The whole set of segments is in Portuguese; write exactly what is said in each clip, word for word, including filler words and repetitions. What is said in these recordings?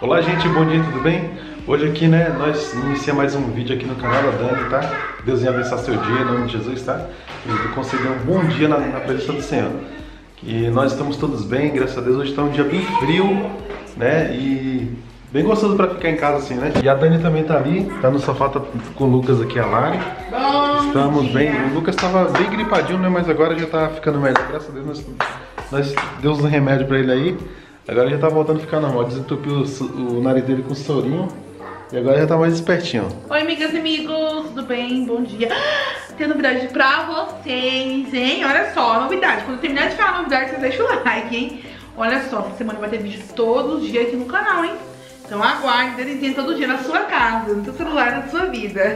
Olá gente, bom dia, tudo bem? Hoje aqui, né, nós iniciamos mais um vídeo aqui no canal da Dani, tá? Deus venha abençoar seu dia, em nome de Jesus, tá? E conceder um bom dia na, na presença do Senhor. E nós estamos todos bem, graças a Deus. Hoje está um dia bem frio, né? E bem gostoso para ficar em casa assim, né? E a Dani também tá ali, tá no sofá, tá com o Lucas aqui, a Lari. Estamos bem, o Lucas estava bem gripadinho, né? Mas agora já tá ficando melhor, graças a Deus. Nós, nós demos um remédio para ele aí. Agora já tá voltando a ficar normal, desentupiu o, o nariz dele com sorinho e agora já tá mais espertinho. Oi amigas e amigos, tudo bem? Bom dia. Tem novidade pra vocês, hein? Olha só, novidade. Quando eu terminar de falar a novidade, vocês deixam o like, hein? Olha só, essa semana vai ter vídeo todo dia aqui no canal, hein? Então aguarde, desenho todo dia na sua casa, no seu celular, na sua vida.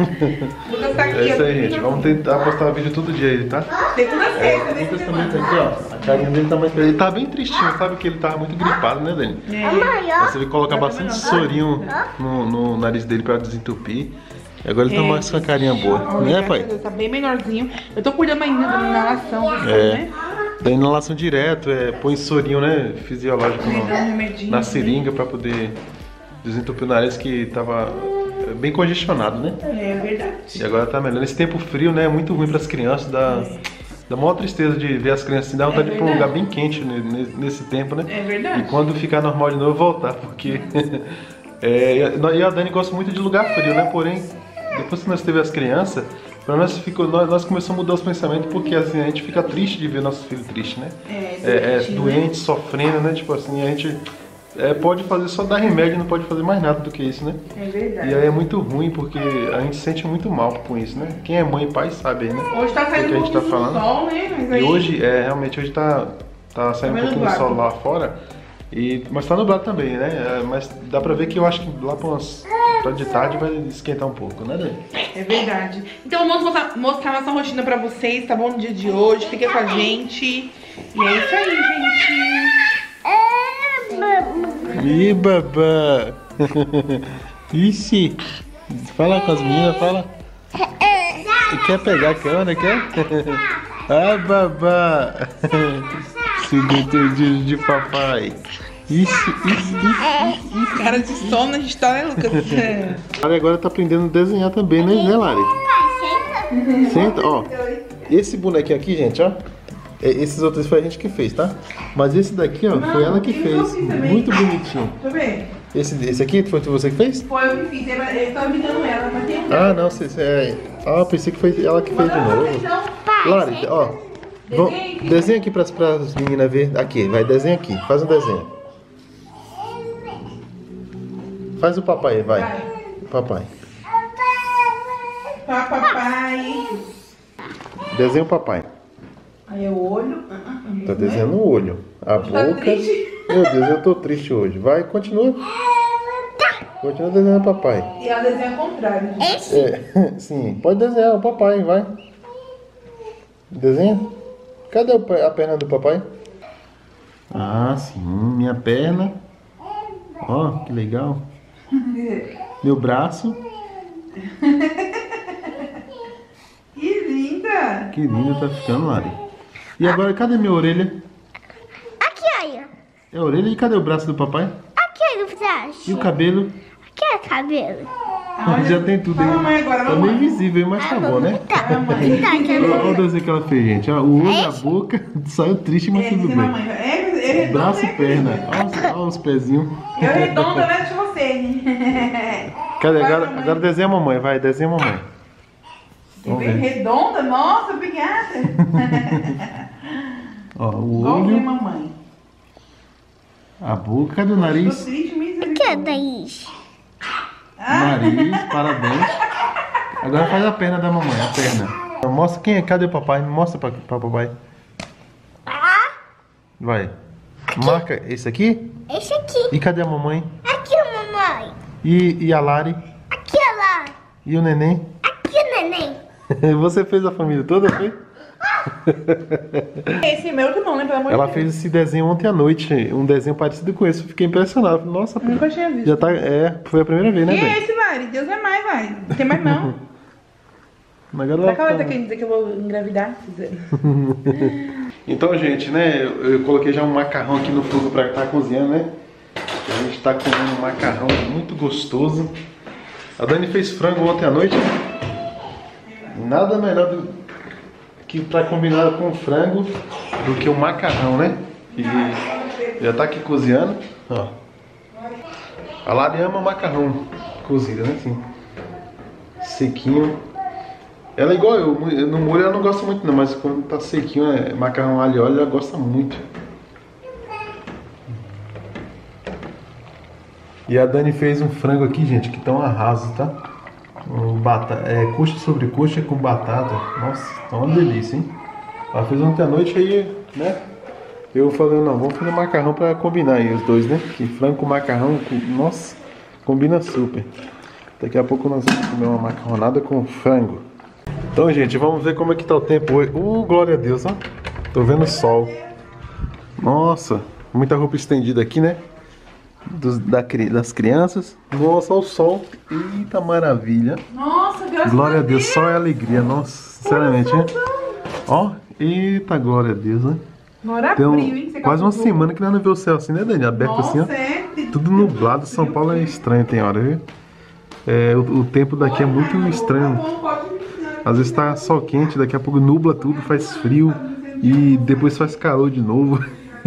O Lucas tá aqui. É isso aí, gente. Vamos tentar postar vídeo todo dia aí, tá? Tem toda sexta, é, né? O Lucas também tá aqui, ó. A carinha dele tá mais... Ele tá bem tristinho, sabe que ele tava muito gripado, né, Dani? É. Você vai colocar bastante sorinho no, no nariz dele pra desentupir. E agora ele tá mais com a carinha boa, né, pai? Tá bem menorzinho. Eu tô cuidando ainda da inalação, é. né? Da inalação direto, é, põe sorinho, né, fisiológico no, na seringa pra poder desentupir o nariz que tava bem congestionado, né? É verdade. E agora tá melhor. Nesse tempo frio, né, é muito ruim pras crianças, dá, é. dá maior tristeza de ver as crianças assim, dá vontade é de ir pra um lugar bem quente nesse tempo, né? É verdade. E quando ficar normal de novo, voltar, porque... é, e a Dani gosta muito de lugar frio, né, porém, depois que nós teve as crianças... Pra nós, ficou, nós, nós começamos a mudar os pensamentos porque assim, a gente fica triste de ver nossos filhos tristes, né? É, é, é doente, né? Sofrendo, né? Tipo assim, a gente é, pode fazer só dar remédio, não pode fazer mais nada do que isso, né? É verdade. E aí é muito ruim porque a gente se sente muito mal com isso, né? Quem é mãe e pai sabe aí, né? Hoje tá saindo um pouquinho do sol, né? Mas aí... E hoje, é, realmente, hoje tá, tá saindo tá um pouquinho do sol lá fora. E, mas tá nublado também, né? É, mas dá pra ver que eu acho que lá pra umas... Pra de tarde vai esquentar um pouco, né, Dani? É verdade. Então vamos mostrar, mostrar nossa rotina pra vocês, tá bom? No dia de hoje, fica com a gente. E é isso aí, gente. Ih, babá. Ixi. Fala com as meninas, fala. Quer pegar a câmera, quer? Ah, babá. Segundo de, de papai. Isso, isso, isso, isso. Cara de sono a gente tá, né, Lucas? A Lari agora tá aprendendo a desenhar também, né, né, Lari? Senta, ó. Esse bonequinho aqui, gente, ó. Esses outros foi a gente que fez, tá? Mas esse daqui, ó, foi ela que fez. Muito bonitinho. Deixa eu ver. Esse, esse aqui foi você que fez? Foi eu que fiz, eu tava imitando ela, mas tem um. Ah, não, você, é... Ah, pensei que foi ela que fez de novo. Lari, ó. Desenha aqui para as meninas ver. Aqui, vai, desenha aqui. Faz um desenho. Faz o papai, vai. vai. Papai. Papai. Desenha o papai. Aí o olho. Tá desenhando o olho. A boca. Meu Deus, eu tô triste hoje. Vai, continua. Continua desenhando o papai. E ela desenha ao contrário. Gente. É, sim, pode desenhar o papai, vai. Desenha. Cadê a perna do papai? Ah, sim, minha perna. Ó, que legal. Meu braço. Que linda! Que linda tá ficando, Lari. E agora, cadê minha orelha? Aqui, olha. É a orelha? E cadê o braço do papai? Aqui, no braço. E o cabelo? Aqui é o cabelo. Ah, já tem tudo aí. Mamãe agora, tá meio invisível, mas tá bom, né? Tá, Olha o desenho que ela fez, gente. Ó, o olho, a boca, saiu triste, mas é, tudo bem. Mamãe. É, é braço e né? perna. Olha os, olha os pezinhos. Eu redonda, né? De você. Cadê? Agora, agora desenha a mamãe, vai, desenha a mamãe. Vamos ver. Redonda? Nossa, obrigada. Ó, o olho. olho. Mamãe. A boca, cadê o nariz? Aqui é Thaís. Nariz, parabéns. Agora faz a perna da mamãe, a perna. Mostra quem é, cadê o papai? Mostra pra, pra papai. Vai. Marca esse aqui? Esse aqui. E cadê a mamãe? Aqui, mamãe. E, e a Lari? Aqui, lá. E o neném? Aqui, neném. Você fez a família toda, foi? Esse meu que não, né? Pelo amor Ela de fez esse desenho ontem à noite, um desenho parecido com esse. Fiquei impressionado. Nossa, nunca tinha visto. Já tá, é, foi a primeira vez, né, E velho? esse, Lari? Deus é mais, vai. Não tem mais não. Daquela vez que dizer que eu vou engravidar. Então, gente, né, eu, eu coloquei já um macarrão aqui no fogo pra estar cozinhando, né? A gente tá comendo um macarrão muito gostoso. A Dani fez frango ontem à noite. Nada melhor do que pra combinar com o frango do que o macarrão, né? E já tá aqui cozinhando, ó. A Lari ama macarrão cozido, né? Assim, sequinho. Ela é igual eu, no molho ela não gosta muito não, mas quando tá sequinho, é macarrão alho e óleo, ela gosta muito. E a Dani fez um frango aqui, gente, que tá um arraso, tá? Um batata, é, coxa sobre coxa com batata. Nossa, tá uma delícia, hein? Ela fez ontem à noite aí, né? Eu falei, não, vamos fazer macarrão pra combinar aí os dois, né? Que frango com macarrão, com... nossa, combina super. Daqui a pouco nós vamos comer uma macarronada com frango. Então, gente, vamos ver como é que tá o tempo hoje. Uh, glória a Deus, ó. Tô vendo o sol. Nossa, muita roupa estendida aqui, né? Dos, da, das crianças. Nossa, o sol. Eita maravilha. Nossa, graças glória a a Deus. Deus. Sol é alegria. Nossa, sinceramente, né? Ó, eita glória a Deus, né? Agora Tem um, frio, hein? Você quase uma calculou. semana que nós não vê o céu assim, né, Dani? Aberto Nossa, assim, ó. é. Tudo nublado. São Paulo é estranho, tem hora, viu? É, o, o tempo daqui é muito estranho. Às vezes tá sol quente, daqui a pouco nubla tudo, faz frio e depois faz calor de novo.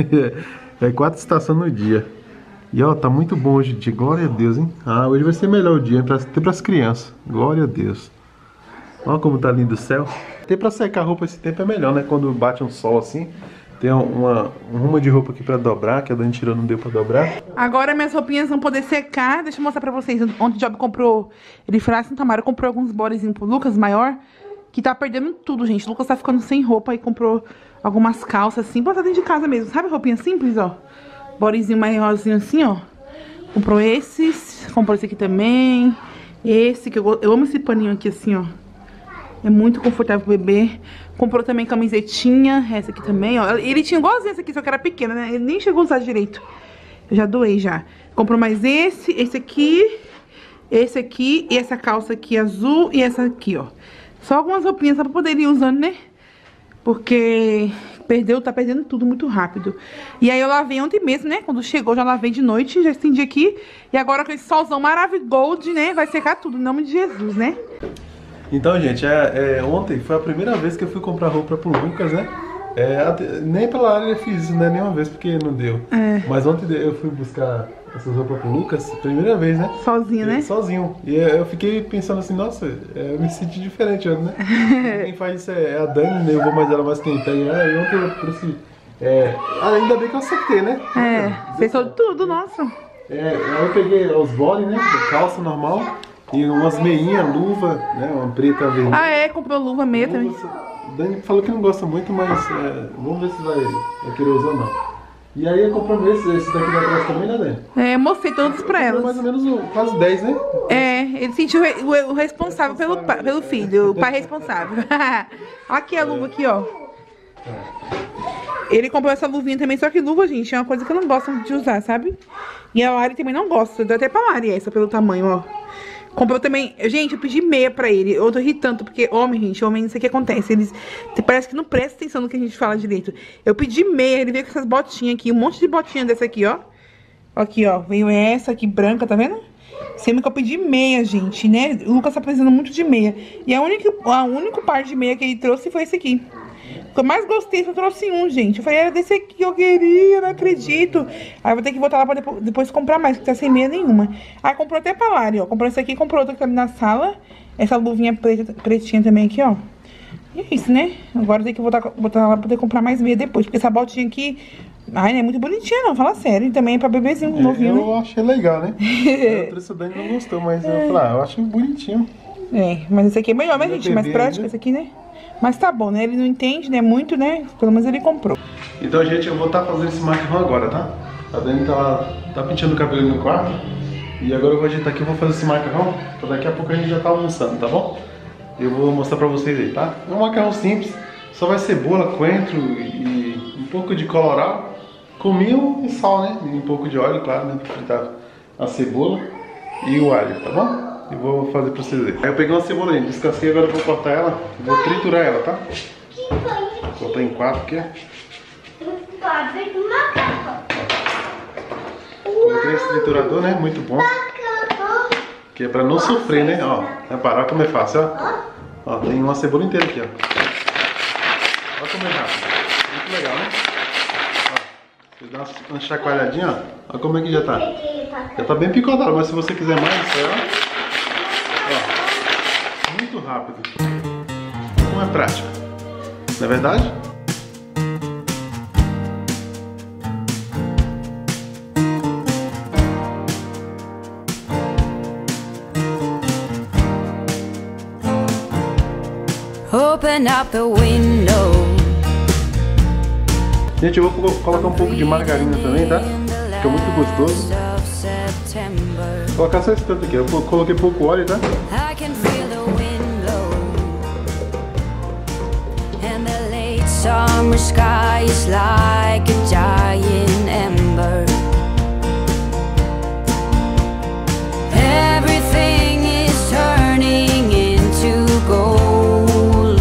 É quatro estações no dia. E ó, tá muito bom hoje o dia, glória a Deus, hein? Ah, hoje vai ser melhor o dia, pra, até pras crianças, glória a Deus. Olha como tá lindo o céu. Até pra secar a roupa esse tempo é melhor, né? Quando bate um sol assim. Tem uma, um rumo de roupa aqui pra dobrar, que a Dani tirou, não deu pra dobrar. Agora minhas roupinhas vão poder secar. Deixa eu mostrar pra vocês. Ontem o Job comprou... Ele foi lá em Tamara, comprou alguns bodezinhos pro Lucas, maior. Que tá perdendo tudo, gente. O Lucas tá ficando sem roupa e comprou algumas calças assim. Botar dentro de casa mesmo, sabe? Roupinha simples, ó. Bodezinho maiorzinho assim, ó. Comprou esses. Comprou esse aqui também. Esse, que eu, eu amo esse paninho aqui assim, ó. É muito confortável pro bebê. Comprou também camisetinha, essa aqui também, ó. Ele tinha igualzinho essa aqui, só que era pequena, né? Ele nem chegou a usar direito. Eu já doei já. Comprou mais esse, esse aqui, esse aqui e essa calça aqui azul e essa aqui, ó. Só algumas roupinhas só pra poder ir usando, né? Porque perdeu, tá perdendo tudo muito rápido. E aí eu lavei ontem mesmo, né? Quando chegou, já lavei de noite, já estendi aqui. E agora com esse solzão maravilhoso, né? Vai secar tudo, em nome de Jesus, né? Então, gente, é, é, ontem foi a primeira vez que eu fui comprar roupa pro Lucas, né? É, até, nem pela área eu fiz isso, né? Nenhuma vez, porque não deu. É. Mas ontem eu fui buscar essas roupas pro Lucas, primeira vez, né? Sozinho, né? Sozinho. E eu fiquei pensando assim, nossa, eu me senti diferente, né? Quem faz isso é a Dani, né? Eu vou mais ela mais quem tem. Ah, e ontem eu trouxe... É, ainda bem que eu acertei, né? É, fez tudo, nossa. É, aí eu peguei os bodes, né? Calça normal. E umas meinhas, luva, né? Uma preta vermelha. Ah, é? Comprou luva meia também. O Dani falou que não gosta muito, mas é, vamos ver se vai, vai querer usar ou não. E aí eu comprei esse, esse daqui da trás também, né, Dani? É, mostrei todos pra elas. Mais ou menos quase dez, né? É, ele sentiu o, o, o responsável pelo, pelo filho, o pai responsável. Aqui a luva aqui, ó. Ele comprou essa luvinha também, só que luva, gente, é uma coisa que eu não gosto de usar, sabe? E a Lari também não gosta, deu até pra Lari essa pelo tamanho, ó. Comprou também... Gente, eu pedi meia pra ele. Eu tô irritando, porque homem, gente, homem, isso aqui acontece. Eles parece que não presta atenção no que a gente fala direito. Eu pedi meia, ele veio com essas botinhas aqui. Um monte de botinha dessa aqui, ó. Aqui, ó. Veio essa aqui branca, tá vendo? Sendo que eu pedi meia, gente, né? O Lucas tá precisando muito de meia. E a única, a única par de meia que ele trouxe foi esse aqui. O que eu mais gostei, eu trouxe um, gente. Eu falei, era desse aqui que eu queria, não acredito. Aí eu vou ter que voltar lá pra depois, depois comprar mais, porque tá sem meia nenhuma. Aí comprou até pra Lari, ó. Comprou esse aqui, comprou outra que tá ali na sala. Essa luvinha preta, pretinha também aqui, ó. E é isso, né? Agora tem que voltar, voltar lá pra poder comprar mais meia depois. Porque essa botinha aqui, ai, não é muito bonitinha não, fala sério. E também é pra bebezinho, é, novinho, eu né? achei legal, né? Eu trouxe o Dani, não gostou, mas eu falei, ah, eu achei bonitinho. É, mas esse aqui é melhor, né, gente? Mais prático esse aqui, né? Mas tá bom, né? Ele não entende, né? Muito, né? Pelo menos ele comprou. Então, gente, eu vou estar fazendo esse macarrão agora, tá? A Dani tá, tá pintando o cabelo no quarto. E agora eu vou ajeitar aqui e vou fazer esse macarrão. Então daqui a pouco a gente já tá almoçando, tá bom? Eu vou mostrar pra vocês aí, tá? É um macarrão simples. Só vai cebola, coentro e um pouco de colorau. Cominho e sal, né? E um pouco de óleo, claro, né? Pra fritar a cebola e o alho, tá bom? Eu vou fazer pra vocês verem. Aí eu peguei uma cebola aí, descasquei, agora eu vou cortar ela. Vou triturar ela, tá? Vou cortar em quatro aqui. Coloquei Coloquei esse triturador, né? Muito bom. Que é pra não sofrer, né? Ó, repara, olha como é fácil, ó. Ó, tem uma cebola inteira aqui, ó. Olha como é rápido. Muito legal, né? Ó, você dá uma chacoalhadinha, ó. Olha como é que já tá. Já tá bem picotado, mas se você quiser mais, ó. Ó, muito rápido. Como é prático. Não é verdade? Open up the window. Gente, eu vou colocar um pouco de margarina também, tá? Fica muito gostoso. Vou colocar só esse tanto aqui. Eu coloquei pouco óleo, tá? I can feel the wind blow, and the late summer sky is like a giant ember. Everything is turning into gold.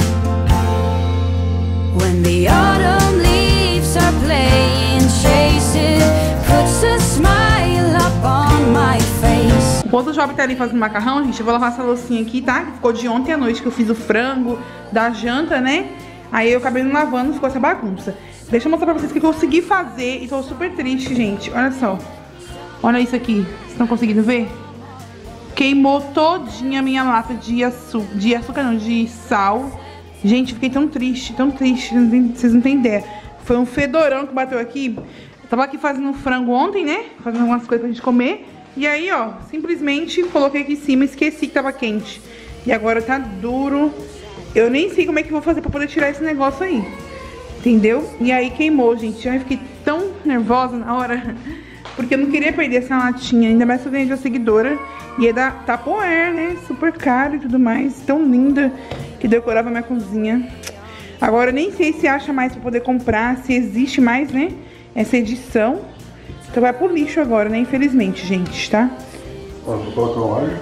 When the autumn leaves are playing chases, puts a smile up on my face. Enquanto o Job tá ali fazendo macarrão, gente, eu vou lavar essa loucinha aqui, tá? Que ficou de ontem à noite que eu fiz o frango da janta, né? Aí eu acabei não lavando, ficou essa bagunça. Deixa eu mostrar pra vocês o que eu consegui fazer e tô super triste, gente. Olha só. Olha isso aqui. Vocês estão conseguindo ver? Queimou todinha a minha lata de açúcar, de açúcar não, de sal. Gente, fiquei tão triste, tão triste, vocês não têm ideia. Foi um fedorão que bateu aqui. Eu tava aqui fazendo frango ontem, né? Fazendo algumas coisas pra gente comer. E aí, ó, simplesmente coloquei aqui em cima, esqueci que tava quente. E agora tá duro. Eu nem sei como é que eu vou fazer pra poder tirar esse negócio aí. Entendeu? E aí queimou, gente. Eu fiquei tão nervosa na hora. Porque eu não queria perder essa latinha. Ainda mais que eu ganhei de uma seguidora. E é da Tupperware, né? Super caro e tudo mais. Tão linda que decorava a minha cozinha. Agora eu nem sei se acha mais pra poder comprar. Se existe mais, né? Essa edição. Então vai pro lixo agora, né? Infelizmente, gente, tá? Ó, vou colocar o óleo.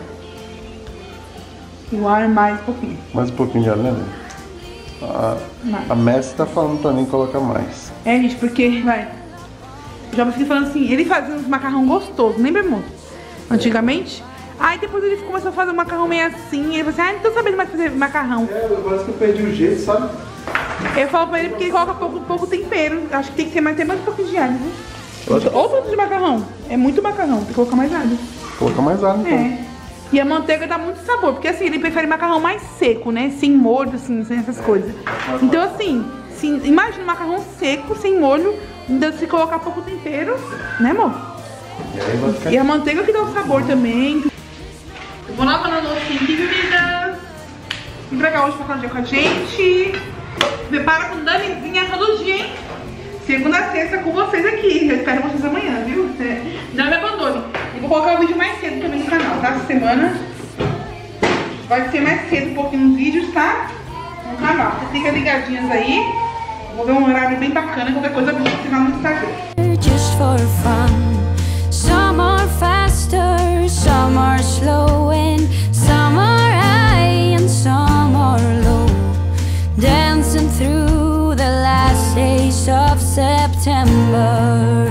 E o ar mais um pouquinho. Mais um pouquinho de óleo, né? A, a Messi tá falando pra mim colocar mais. É, gente, porque, vai... Já me fiquei falando assim, ele fazia uns macarrão gostosos, lembra, amor? Antigamente. Aí depois ele começou a fazer um macarrão meio assim, e ele falou assim, ah, não tô sabendo mais fazer macarrão. É, parece que eu perdi o jeito, sabe? Eu falo pra ele porque ele coloca pouco, pouco tempero. Acho que tem que ser mais, ter mais um pouquinho de alho, né? Ou tanto de macarrão. É muito macarrão, tem que colocar mais alho. Colocar mais alho, então. É. E a manteiga dá muito sabor, porque assim, ele prefere macarrão mais seco, né? Sem molho, assim, sem essas é. coisas. Então assim, se, imagina um macarrão seco, sem molho, ainda se colocar pouco tempero, né, amor? E, aí vai ficar... e a manteiga que dá o sabor também. Eu vou lavando a loucinha aqui, meninas. Vem pra cá hoje pra fazer com a gente. Prepara com Danizinha todo dia, hein? Segunda a sexta com vocês aqui. Eu espero vocês amanhã, viu? Não me abandone. E vou colocar o vídeo mais cedo também no canal, tá? Essa semana vai ser mais cedo um pouquinho nos vídeos, tá? No canal. Você fica ligadinhas aí. Vou ver um horário bem bacana. Qualquer coisa eu vou ensinar no Instagram. Just for fun. Some are faster, some are slow, and some are high and some are low. Dancing through the last days of September.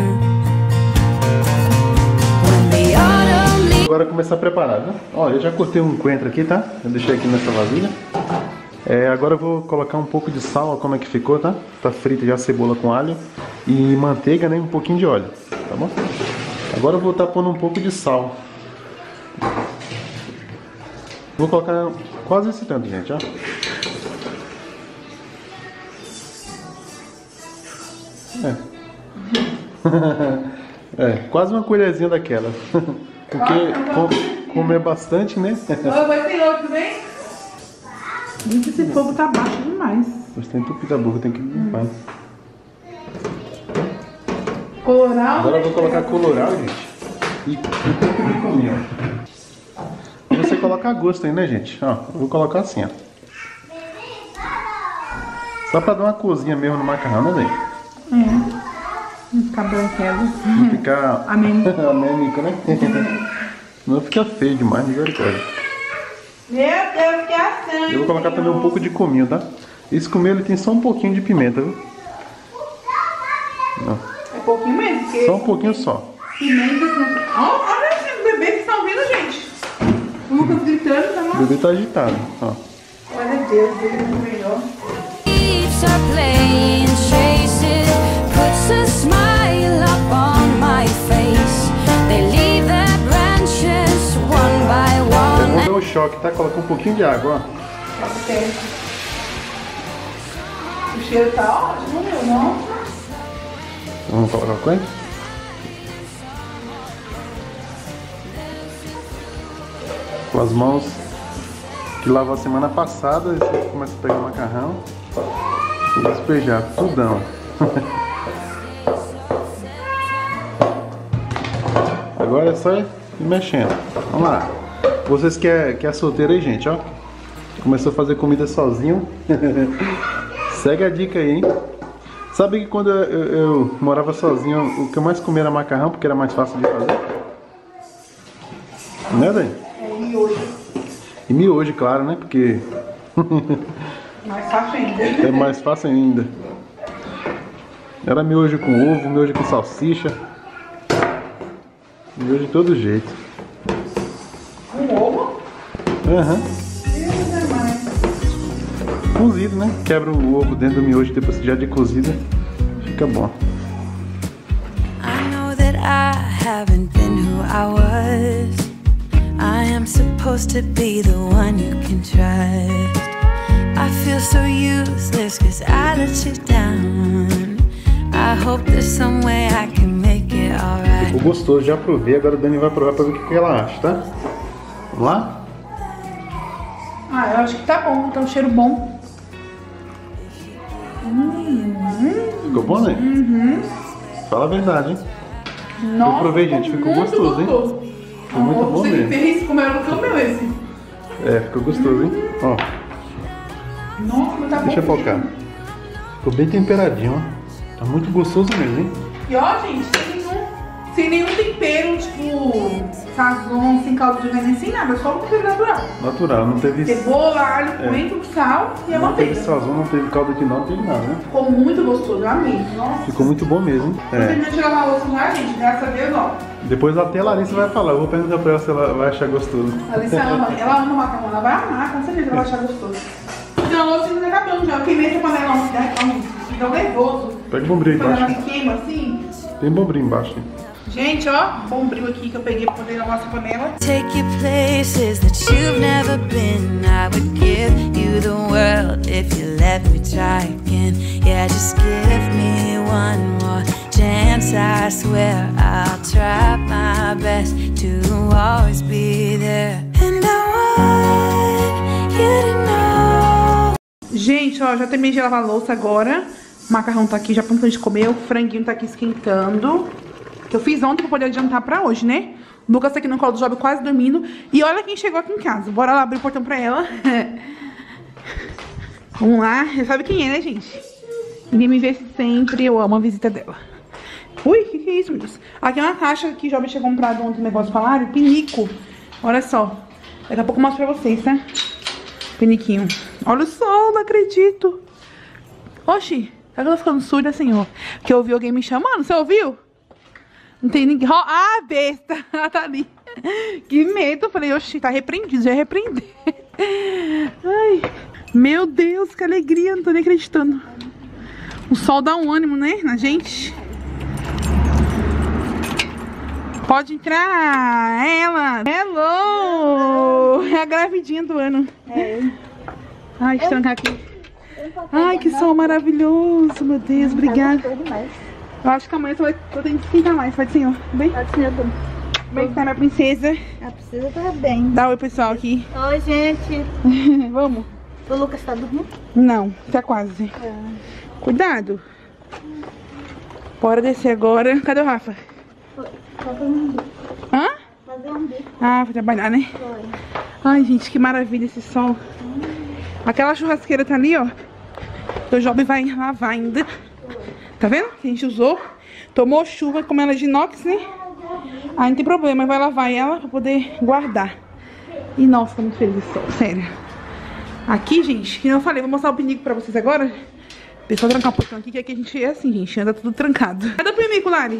When the autumn leaves. Agora começar a preparar, né? Ó, eu já cortei um coentro aqui, tá? Eu deixei aqui nessa vasilha. É, agora eu vou colocar um pouco de sal, ó, como é que ficou, tá? Tá frita já a cebola com alho e manteiga, né? Um pouquinho de óleo, tá bom? Agora eu vou estar pondo um pouco de sal. Vou colocar quase esse tanto, gente, ó. É. É, quase uma colherzinha daquela. Porque com, comer bastante, né? Vai ter outro, vem? Gente, esse fogo tá baixo demais. Mas tem tupido da boca, tem que limpar. Hum. Coloral. Agora eu vou colocar coloral, gente. E um pouco de cominho. E você coloca a gosto aí, né, gente? Ó, eu vou colocar assim, ó. Só pra dar uma cozinha mesmo no macarrão, né, velho? É. Não ficar branquelo. Não ficar... Amênico. Amênico, né? Não fica feio demais, misericórdia. Meu Deus, que ação! Eu vou colocar também um pouco de cominho, tá? Esse cominho ele tem só um pouquinho de pimenta, viu? Não. É pouquinho mesmo? Porque... Só um pouquinho só. Pimenta. Ó, olha esse bebê que vocês estão vendo, gente. O Lucas gritando, tá O mal? bebê tá agitado, ó. Olha Deus, o bebê tá melhor. Leaves are playing traces, puts a smile up on my face. They leave their branches one by one. Vamos dar um choque, tá? Coloca um pouquinho de água, ó. Tá certo. O cheiro tá ótimo, meu, não? Vamos colocar o coentro? Com as mãos que lavou a semana passada, você começa a pegar o macarrão e despejar tudão. Agora é só ir mexendo. Vamos lá. Vocês que é, que é solteiro aí, gente, ó. Começou a fazer comida sozinho. Segue a dica aí, hein? Sabe que quando eu, eu, eu morava sozinho, o que eu mais comia era macarrão, porque era mais fácil de fazer? Né, Dani? É miojo. E miojo, claro, né? Porque Mais fácil ainda. é mais fácil ainda. Era miojo com ovo, miojo com salsicha. Miojo de todo jeito. Com ovo? Aham. Deus é mais. Cozido, né? Quebra o ovo dentro do miojo depois que já de cozida. Fica bom. I know that I haven't been who I was. I am supposed to be the one you can trust. I feel so useless cause I let you down. I hope there's some way I can make it alright. Ficou gostoso, já provei. Agora a Dani vai provar pra ver o que ela acha, tá? Vamos lá? Ah, eu acho que tá bom, tá um cheiro bom. Ficou bom, né? Uhum. Fala a verdade, hein? Nossa, Eu provei, gente, ficou muito gostoso, hein? gostoso. Ficou muito bom Você mesmo. que fez, como era o que meu esse. É, ficou gostoso, hein? Ó, Nossa, mas tá bom. deixa eu focar. Ficou bem temperadinho, ó. Tá muito gostoso mesmo, hein? E ó, gente, sem nenhum, sem nenhum tempero, tipo, sazon, sem caldo de veneno, sem nada, só um tempero natural. Natural, não teve... Cebola, alho, É. coentro, sal e a Não teve manteiga. sazon, não teve caldo aqui não, não teve nada, né? Ficou muito gostoso, eu amei. Nossa. Ficou muito bom mesmo, hein? Tô É. terminando de lavar a louça lá, gente, graças a Deus, ó. Depois até a Larissa vai falar, eu vou perguntar pra ela se ela vai achar gostoso. A Alice ama, ela ama macarrão, ela vai amar, com certeza ela vai achar gostoso. Então a louça ainda tá acabando já, eu queimei essa panela ontem, né? Então, fica nervoso. Pega o bombril Quando ela embaixo. me queima assim. Tem bombril embaixo. Gente, ó, bombril aqui que eu peguei pra poder lavar essa panela. Take you places that you've never been. I would give you the world if you let me try again. Yeah, just give me one more chance. I swear I'll try my best to always be there. And I want you to know. Gente, ó, já terminei de lavar a louça agora. O macarrão tá aqui já pronto de comer. O franguinho tá aqui esquentando. Que eu fiz ontem pra poder adiantar pra hoje, né? O Lucas tá aqui no colo do Job quase dormindo. E olha quem chegou aqui em casa. Bora lá abrir o portão pra ela. Vamos lá. Já sabe quem é, né, gente? Ninguém me vê sempre. Eu amo a visita dela. Ui, o que, que é isso, meu Deus? Aqui é uma caixa que o Job tinha comprado ontem no negócio falaram. Pinico. Olha só. Daqui a pouco eu mostro pra vocês, tá? Piniquinho. Olha o sol, não acredito. Oxi, tá que eu tô ficando surda, senhor? Porque eu ouvi alguém me chamando, você ouviu? Não tem ninguém. Ah, besta. Ela tá ali. Que medo. Eu falei, oxi, tá repreendido, já ia repreender. Ai, meu Deus, que alegria. Não tô nem acreditando. O sol dá um ânimo, né, na gente. Pode entrar. Ela. Hello. É a gravidinha do ano. É. Ai, deixa eu trancar aqui. Ai, que sol maravilhoso, meu Deus, obrigada. Eu acho que amanhã você vai, eu tenho que esquentar mais, pode senhor? Bem? Pode ser. Como é que tá, minha princesa? A princesa tá bem. Dá oi, pessoal, aqui. Oi, gente. Vamos? O Lucas tá dormindo? Não, tá quase. Cuidado. Bora descer agora. Cadê o Rafa? Vai fazer um bico. Hã? Fazer um bico. Ah, vai trabalhar, né? Foi. Ai, gente, que maravilha esse sol. Aquela churrasqueira tá ali, ó. O Job vai lavar ainda. Tá vendo? Que a gente usou. Tomou chuva, como ela é de inox, né? Aí não tem problema, vai lavar ela pra poder guardar. E nossa, tô muito feliz desse sol, sério. Aqui, gente, que eu falei, vou mostrar o pinico pra vocês agora. Deixa eu trancar um pouquinho aqui, que aqui a gente é assim, gente, anda tudo trancado. Cadê o pinico, Lari?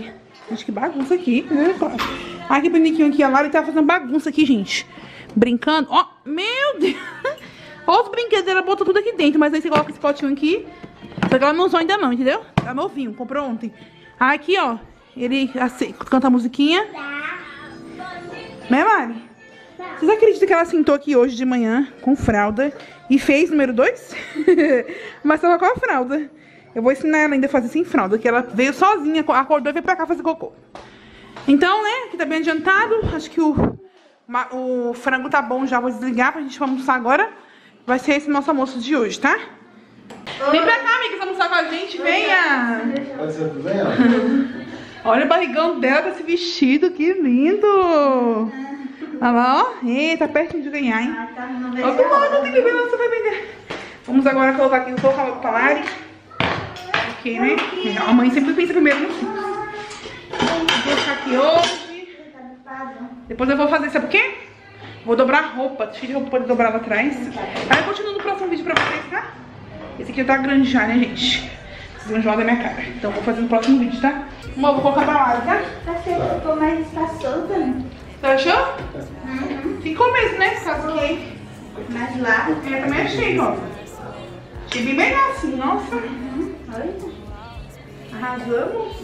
Gente, que bagunça aqui. Ai, que bonitinho aqui. A Lari tá fazendo bagunça aqui, gente. Brincando. Ó, meu Deus. Olha os brinquedos. Ela botou tudo aqui dentro. Mas aí você coloca esse potinho aqui. Só que ela não usou ainda não, entendeu? Tá novinho. Comprou ontem. Aqui, ó. Ele assim, canta a musiquinha. Né, Lari? Vocês acreditam que ela sentou aqui hoje de manhã com fralda e fez número dois? Mas tava com a fralda. Eu vou ensinar ela ainda a fazer sem fralda, que ela veio sozinha, acordou e veio pra cá fazer cocô. Então, né, aqui tá bem adiantado. Acho que o, o frango tá bom já. Vou desligar pra gente almoçar agora. Vai ser esse nosso almoço de hoje, tá? Oi. Vem pra cá, amiga, almoçar com a gente. Venha! Pode ser tudo bem, ó. Olha o barrigão dela com esse vestido, que lindo! Olha lá, ó. Eita, pertinho de ganhar, hein? Olha como ela não tem que ver, ela só vai vender. Vamos agora colocar aqui, colocar logo pra Lari. Ok, né? A mãe sempre pensa primeiro no filho. Vou colocar aqui hoje. Depois eu vou fazer, sabe o quê? Vou dobrar a roupa. Deixa eu poder dobrar lá atrás. Aí eu continuo no próximo vídeo pra vocês, tá? Esse aqui tá grande já, né, gente? Vocês vão enjoar da minha cara. Então eu vou fazer no próximo vídeo, tá? Uma, vou colocar pra Lari, tá? Achei que ficou mais espaçoso, né? Você achou? Uhum. Ficou mesmo, né? Caso que... Mais largo. Eu também achei, ó. Achei bem melhor assim, nossa. Uhum. Olha. Arrasamos.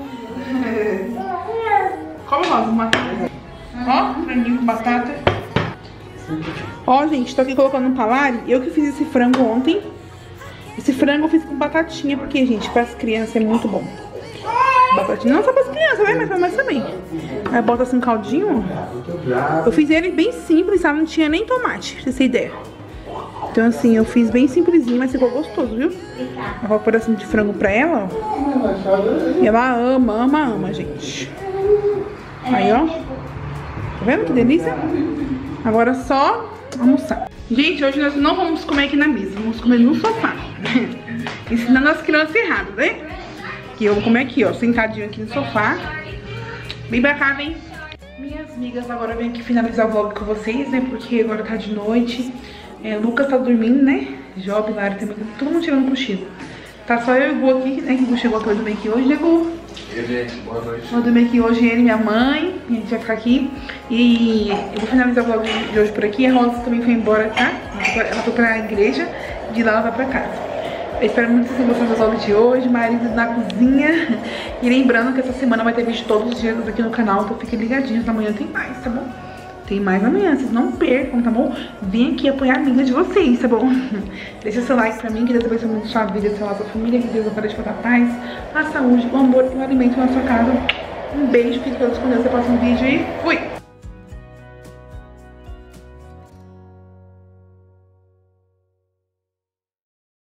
Como nós, uma ó, franguinho com batata. Ó, gente, tô aqui colocando no Lari. Eu que fiz esse frango ontem. Esse frango eu fiz com batatinha, porque, gente, pras crianças é muito bom. Batatinha não só pras crianças, né? Mas pra mais também. Aí bota assim um caldinho. Eu fiz ele bem simples, sabe? Não tinha nem tomate, pra vocês terem ideia. Então assim, eu fiz bem simplesinho, mas ficou gostoso, viu? Eu vou pôr assim de frango pra ela, ó. E ela ama, ama, ama, gente. Aí, ó. Tá vendo que delícia? Agora é só almoçar. Gente, hoje nós não vamos comer aqui na mesa. Vamos comer no sofá. Ensinando as crianças errado, né? Que eu vou comer aqui, ó. Sentadinho aqui no sofá. Bem pra cá, vem. Minhas amigas, agora eu venho aqui finalizar o vlog com vocês, né? Porque agora tá de noite. É, Lucas tá dormindo, né? Job, Lari também, todo mundo tirando cochilo. Tá só eu e o Gu aqui, né? Que o Gu chegou pra dormir aqui hoje, né, Gu? E gente, boa noite. Vou dormir aqui hoje, ele e minha mãe. E a gente vai ficar aqui. E eu vou finalizar o vlog de hoje por aqui. A Rosa também foi embora, tá? Ela foi pra igreja, de lá ela vai pra casa. Eu espero muito que vocês tenham gostado do vlog de hoje. Marido na cozinha. E lembrando que essa semana vai ter vídeo todos os dias aqui no canal. Então fiquem ligadinhos, amanhã tem mais, tá bom? Tem mais amanhã, vocês não percam, tá bom? Vem aqui apoiar a amiga de vocês, tá bom? Deixa seu like pra mim, que Deus abençoe muito sua vida, seu lar, sua família, que Deus apareça de a paz, a saúde, o amor e o alimento na sua casa. Um beijo, fique todos com Deus, até o próximo vídeo e fui!